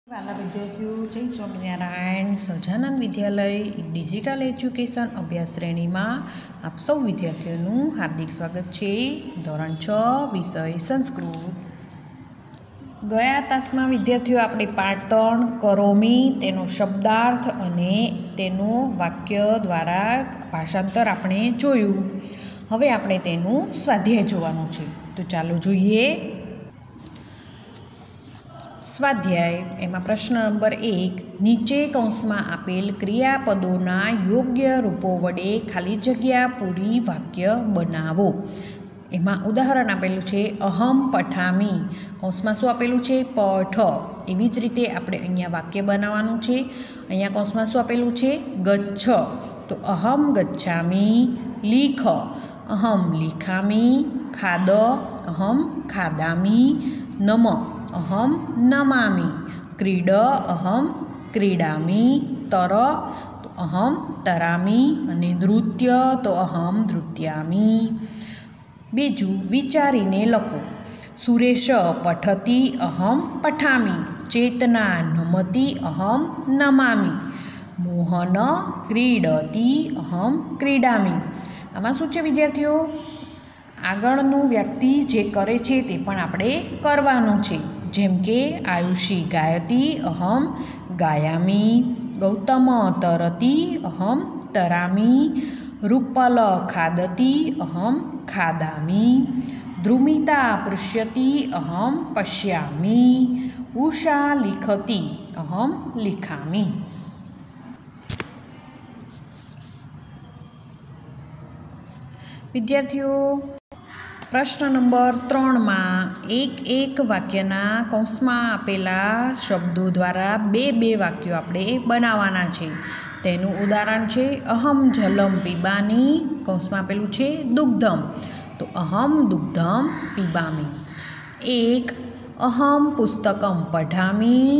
વાલા વિદ્યાર્થીઓ, જય સ્વામિનારાયણ. સહજાનંદ વિદ્યાલય ડિજિટલ એજ્યુકેશન અભ્યાસ શ્રેણીમાં આપ સૌ વિદ્યાર્થીઓનું હાર્દિક સ્વાગત છે. ધોરણ 6 વિષય સંસ્કૃત. ગયા તાસમાં વિદ્યાર્થીઓ આપણે પાઠ 3 કરોમી તેનો શબ્દાર્થ અને તેનું વાક્ય દ્વારા ભાષાંતર આપણે જોયું. હવે આપણે તેનું સ્વાધ્યાય જોવાનું છે. તો ચાલો જોઈએ. સ્વાધ્યાય એમાં પ્રશ્ન નંબર 1, નીચે કૌંસમાં આપેલ ક્રિયાપદોના યોગ્ય રૂપો વડે ખાલી જગ્યા પૂરી વાક્ય બનાવો. એમાં ઉદાહરણ આપેલું છે અહમ પઠામી, કૌંસમાં શું આપેલું છે? પઠ. એવી જ રીતે આપણે અહીંયા વાક્ય બનાવવાનું છે. અહીંયા કૌંસમાં શું આપેલું છે? ગચ્છ. તો અહમ ગચ્છામી. લીખ, અહમ લીખામી. ખાદ, અહમ ખાદામી. નમ, અહમ નમામી. ક્રીડ, અહમ ક્રીડામી. તર, તો અહમ તરામી. અને નૃત્ય, તો અહમ નૃત્યામી. બીજું, વિચારીને લખો. સુરેશ પઠતી, અહમ પઠામી. ચેતના નમતી, અહમ નમામી. મોહન ક્રીડતી, અહમ ક્રીડામી. આમાં શું છે વિદ્યાર્થીઓ? આગળનું વ્યક્તિ જે કરે છે તે પણ આપણે કરવાનું છે. જેમ કે આયુષી ગાયતી, અહમ ગાયામી. ગૌતમ તરતી, અહમ તરામી. રૂપલ ખાદતી, અહમ ખાદામી. ધ્રુમિતા પૃશ્યતી, અહમ પશ્યામી. ઉષા લિખતી, અહમ લિખામી. વિદ્યાર્થીઓ, પ્રશ્ન નંબર 3માં એક વાક્યના કૌંસમાં આપેલા શબ્દો દ્વારા બે વાક્યો આપણે બનાવવાના છે. તેનું ઉદાહરણ છે અહમ જલમ પીબાની, કૌંસમાં આપેલું છે દુગ્ધમ. તો અહમ દુગ્ધમ પીબામી. એક, અહમ પુસ્તકમ પઠામી.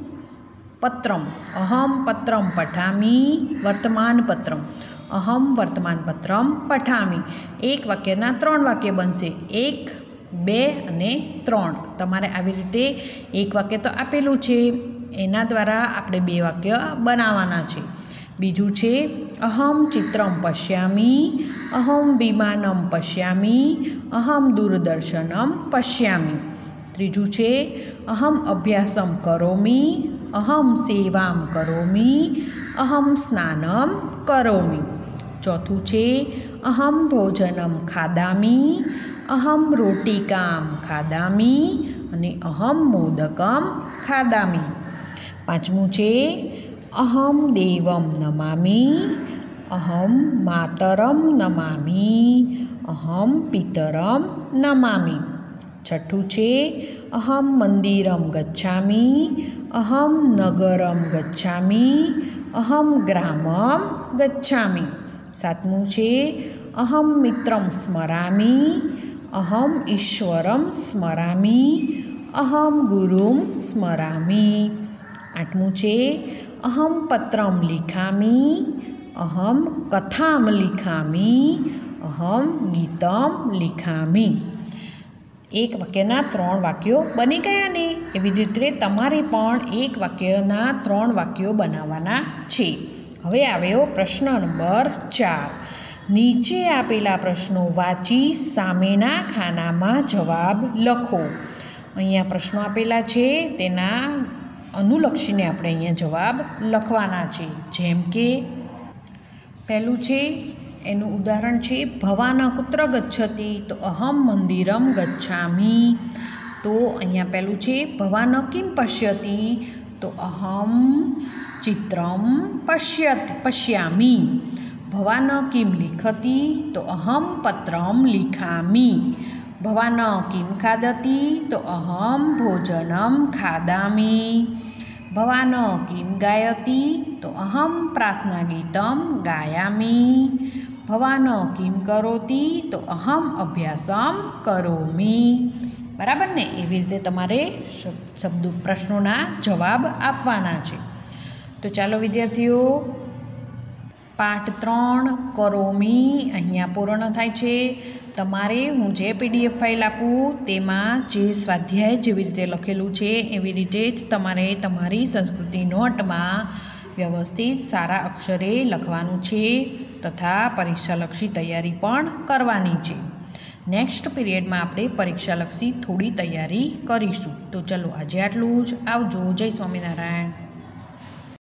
પત્રમ, અહમ પત્રમ પઠામી. વર્તમાન પત્રમ, અહમ વર્તમાન પત્રમ પઠામી. એક વાક્યના 3 વાક્ય બનશે. 1, 2 અને 3. તમારે આવી રીતે એક વાક્ય તો આપેલું છે, એના દ્વારા આપણે 2 વાક્ય બનાવવાના છે. બીજું છે અહમ ચિત્રમ પશ્યામી. અહમ વિમાનમ પશ્યામી. અહમ દૂરદર્શનમ પશ્યામી. ત્રીજું છે અહમ અભ્યાસમ કરોમી. અહમ સેવામ કરોમી. અહમ સ્નાનમ કરોમી. ચોથું છે અહમ ભોજનમ ખાદામી. અહમ રોટિકામ ખાદામી. અને અહમ મોદકમ ખાદામી. પાંચમું છે અહમ દેવમ નમામી. અહમ માતરમ નમામી. અહમ પિતરમ નમામી. છઠ્ઠું છે અહમ મંદિરમ ગચ્છામી. અહમ નગરમ ગચ્છામી. અહમ ગ્રામમ ગચ્છામી. સાતમું છે અહમ મિત્રમ સ્મરામી. અહમ ઈશ્વરમ સ્મરામી. અહમ ગુરુમ સ્મરામી. આઠમું છે અહમ પત્રમ લિખામી. અહમ કથામ લિખામી. અહમ ગીતમ લિખામી. એક વાક્યના 3 વાક્યો બની ગયા ને? એવી જ રીતે તમારે પણ એક વાક્યના 3 વાક્યો બનાવવાના છે. હવે આવ્યો પ્રશ્ન નંબર 4. નીચે આપેલા પ્રશ્નો વાંચી સામેના ખાનામાં જવાબ લખો. અહીંયા પ્રશ્નો આપેલા છે, તેના અનુલક્ષીને આપણે અહીંયા જવાબ લખવાના છે. જેમ કે પહેલું છે, એનું ઉદાહરણ છે ભવાન કુત્ર ગચ્છતિ. તો અહમ મંદિરમ ગચ્છામી. તો અહીંયા પહેલું છે ભવાન કિમ પશ્યતિ. તો અહમ ચિત્રમ પશ્યામી. ભવાન કિમ લિખતી. તો અહમ પત્રમ લિખામી. ભવાન કિમ ખાદતી. તો અહમ ભોજનમ ખાદામી. ભવાન કિમ ગાયતી. તો અહમ પ્રાર્થના ગીતમ ગાયામી. ભવાન કિમ કરોતી. તો અહમ અભ્યાસમ કરોમી. બરાબર ને? એવી રીતે તમારે પ્રશ્નોના જવાબ આપવાના છે. તો ચાલો વિદ્યાર્થીઓ, પાઠ 3 કરોમી અહીંયા પૂર્ણ થાય છે. તમારે હું જે PDF ફાઇલ આપું તેમાં જે સ્વાધ્યાય જેવી રીતે લખેલું છે એવી રીતે જ તમારે તમારી સંસ્કૃતિ નોટમાં વ્યવસ્થિત સારા અક્ષરે લખવાનું છે તથા પરીક્ષાલક્ષી તૈયારી પણ કરવાની છે. નેક્સ્ટ પીરિયડમાં આપણે પરીક્ષાલક્ષી થોડી તૈયારી કરીશું. તો ચલો આજે આટલું જ. આવજો. જય સ્વામિનારાયણ.